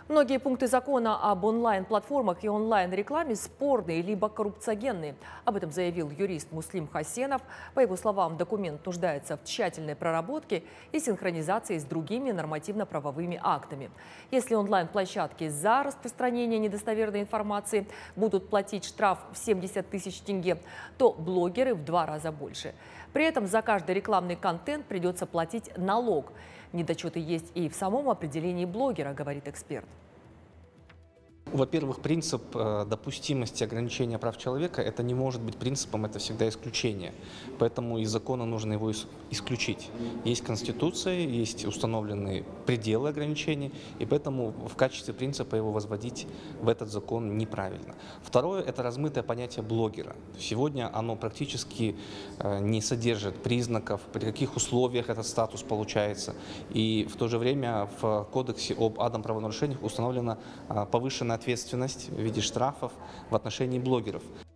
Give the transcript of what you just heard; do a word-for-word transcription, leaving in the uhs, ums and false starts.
Многие пункты закона об онлайн-платформах и онлайн-рекламе спорные либо коррупциогенные. Об этом заявил юрист Муслим Хасенов. По его словам, документ нуждается в тщательной проработке и синхронизации с другими нормативно-правовыми актами. Если онлайн-площадки за распространение недостоверной информации будут платить штраф в семьдесят тысяч тенге, то блогеры в два раза больше. При этом за каждый рекламный контент придется платить налог. Недочеты есть и в самом определении блогера, говорит эксперт. Во-первых, принцип э, допустимости ограничения прав человека – это не может быть принципом, это всегда исключение. Поэтому из закона нужно его исключить. Есть Конституция, есть установленные пределы ограничений, и поэтому в качестве принципа его возводить в этот закон неправильно. Второе – это размытое понятие блогера. Сегодня оно практически э, не содержит признаков, при каких условиях этот статус получается. И в то же время в Кодексе об админправонарушениях установлена э, повышенная ответственность в виде штрафов в отношении блогеров.